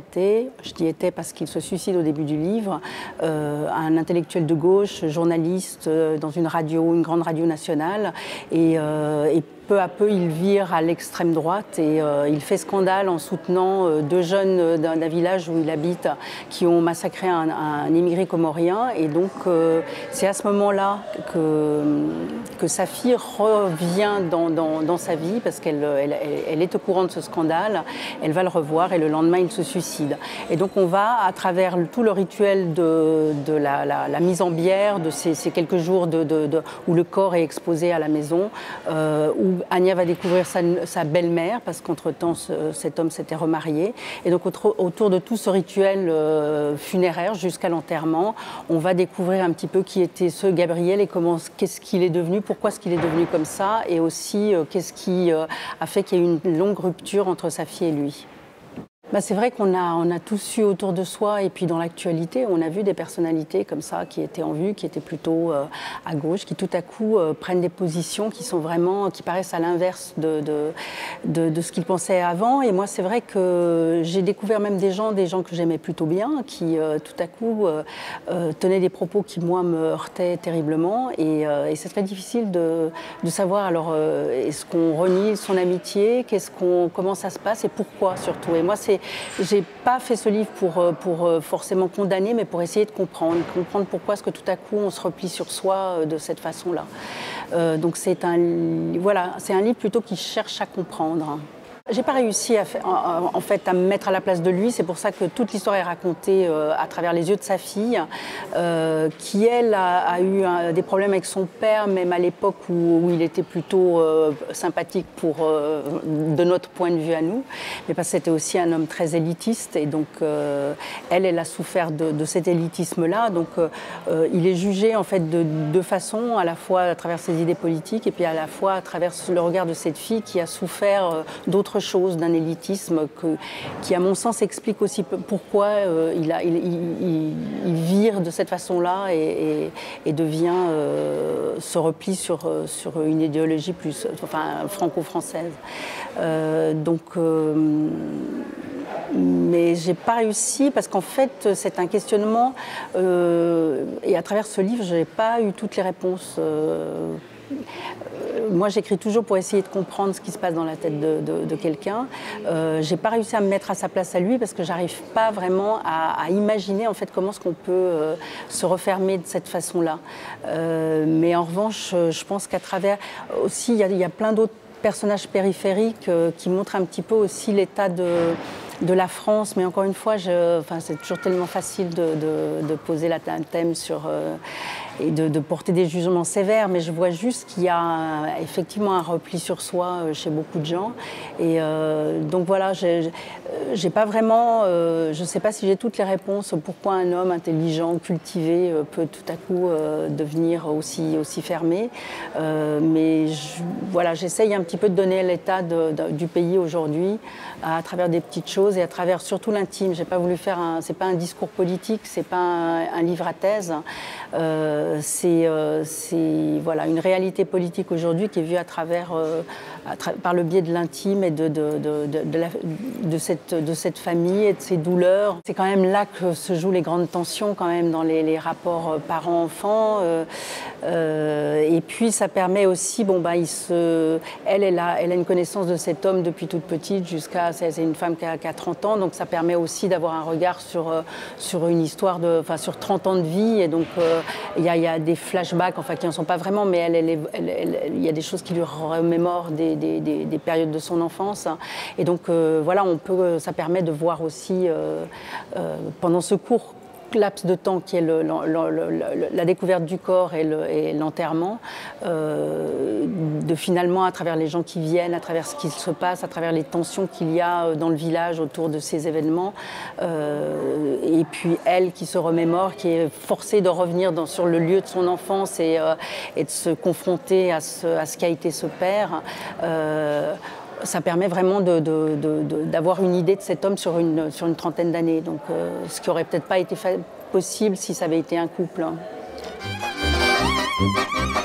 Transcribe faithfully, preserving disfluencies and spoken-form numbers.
était, je dis était parce qu'il se suicide au début du livre, euh, un intellectuel de gauche, journaliste euh, dans une radio, une grande radio nationale, et, euh, et peu à peu, il vire à l'extrême droite et euh, il fait scandale en soutenant euh, deux jeunes d'un village où il habite qui ont massacré un, un immigré comorien. Et donc, euh, c'est à ce moment-là que, que sa fille revient dans, dans, dans sa vie parce qu'elle elle, elle est au courant de ce scandale. Elle va le revoir et le lendemain, il se suicide. Et donc, on va, à travers tout le rituel de, de la, la, la mise en bière, de ces, ces quelques jours de, de, de, où le corps est exposé à la maison, euh, où Anya va découvrir sa, sa belle-mère, parce qu'entre-temps, ce, cet homme s'était remarié. Et donc, autour, autour de tout ce rituel euh, funéraire, jusqu'à l'enterrement, on va découvrir un petit peu qui était ce Gabriel et comment, qu'est-ce qu'il est devenu, pourquoi est-ce qu'il est devenu comme ça, et aussi euh, qu'est-ce qui euh, a fait qu'il y ait eu une longue rupture entre sa fille et lui. Bah c'est vrai qu'on a, on a tous eu autour de soi, et puis dans l'actualité, on a vu des personnalités comme ça qui étaient en vue, qui étaient plutôt euh, à gauche, qui tout à coup euh, prennent des positions qui sont vraiment, qui paraissent à l'inverse de, de, de, de ce qu'ils pensaient avant. Et moi, c'est vrai que j'ai découvert même des gens, des gens que j'aimais plutôt bien, qui euh, tout à coup euh, euh, tenaient des propos qui, moi, me heurtaient terriblement. Et, euh, et c'est très difficile de, de savoir, alors, euh, est-ce qu'on renie son amitié, qu'est-ce qu'on, comment ça se passe et pourquoi surtout. Et moi, c'est j'ai pas fait ce livre pour, pour forcément condamner, mais pour essayer de comprendre, comprendre pourquoi est-ce que tout à coup on se replie sur soi de cette façon-là. Euh, donc c'est un, voilà, c'est un livre plutôt qui cherche à comprendre. J'ai pas réussi à, en, en fait, à me mettre à la place de lui, c'est pour ça que toute l'histoire est racontée euh, à travers les yeux de sa fille, euh, qui elle a, a eu un, des problèmes avec son père, même à l'époque où, où il était plutôt euh, sympathique pour, euh, de notre point de vue à nous, mais parce que c'était aussi un homme très élitiste, et donc euh, elle, elle a souffert de, de cet élitisme-là, donc euh, il est jugé en fait de deux façons, à la fois à travers ses idées politiques, et puis à la fois à travers le regard de cette fille qui a souffert euh, d'autres chose, d'un élitisme que, qui, à mon sens, explique aussi pourquoi euh, il, a, il, il, il vire de cette façon-là et, et, et devient, euh, se replie sur, sur une idéologie plus enfin, franco-française. Euh, donc, euh, mais j'ai pas réussi parce qu'en fait, c'est un questionnement euh, et à travers ce livre, je n'ai pas eu toutes les réponses. Euh, Moi, j'écris toujours pour essayer de comprendre ce qui se passe dans la tête de, de, de quelqu'un. Euh, j'ai pas réussi à me mettre à sa place à lui parce que j'arrive pas vraiment à, à imaginer en fait comment est-ce qu'on peut euh, se refermer de cette façon-là. Euh, mais en revanche, je pense qu'à travers aussi, il y a, il y a plein d'autres personnages périphériques euh, qui montrent un petit peu aussi l'état de de la France, mais encore une fois, je, enfin, c'est toujours tellement facile de, de, de poser la, un thème sur, euh, et de, de porter des jugements sévères, mais je vois juste qu'il y a un, effectivement un repli sur soi euh, chez beaucoup de gens. Et euh, donc voilà, j'ai, j'ai pas vraiment, euh, je ne sais pas si j'ai toutes les réponses pourquoi un homme intelligent, cultivé, euh, peut tout à coup euh, devenir aussi, aussi fermé. Euh, mais je, voilà, j'essaye un petit peu de donner l'état de, de, du pays aujourd'hui à, à travers des petites choses et à travers surtout l'intime. J'ai pas voulu faire un, c'est pas un discours politique, c'est pas un, un livre à thèse. Euh, c'est, euh, c'est voilà une réalité politique aujourd'hui qui est vue à travers, euh, à tra par le biais de l'intime et de de, de, de, de, la, de cette de cette famille et de ses douleurs. C'est quand même là que se jouent les grandes tensions quand même dans les, les rapports parents-enfants. Euh, euh, et puis ça permet aussi, bon bah il se, elle elle a elle a une connaissance de cet homme depuis toute petite jusqu'à, c'est une femme qui a, qui a trente ans, donc ça permet aussi d'avoir un regard sur, sur une histoire de, enfin sur trente ans de vie, et donc euh, il y a, il y a des flashbacks, enfin qui n'en sont pas vraiment, mais elle, elle, elle, elle, elle, il y a des choses qui lui remémorent des, des, des, des périodes de son enfance, et donc euh, voilà, on peut, ça permet de voir aussi euh, euh, pendant ce cours laps de temps qui est le, le, le, le, la découverte du corps et l'enterrement, euh, de finalement à travers les gens qui viennent, à travers ce qui se passe, à travers les tensions qu'il y a dans le village autour de ces événements, euh, et puis elle qui se remémore, qui est forcée de revenir dans, sur le lieu de son enfance et, euh, et de se confronter à ce, à ce qu'a été ce père. Euh, Ça permet vraiment de, de, de, de, d'avoir une idée de cet homme sur une, sur une trentaine d'années. Donc, euh, ce qui n'aurait peut-être pas été possible si ça avait été un couple. Hein.